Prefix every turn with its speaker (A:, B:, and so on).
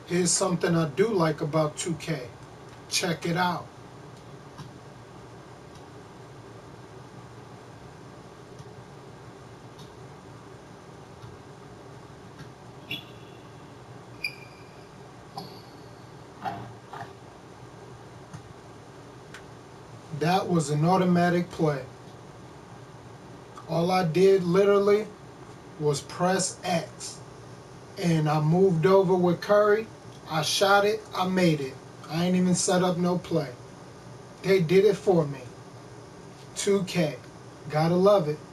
A: Here's something I do like about 2K. Check it out. That was an automatic play. All I did literally was press X. And I moved over with Curry. I shot it. I made it. I ain't even set up no play. They did it for me. 2K. Gotta love it.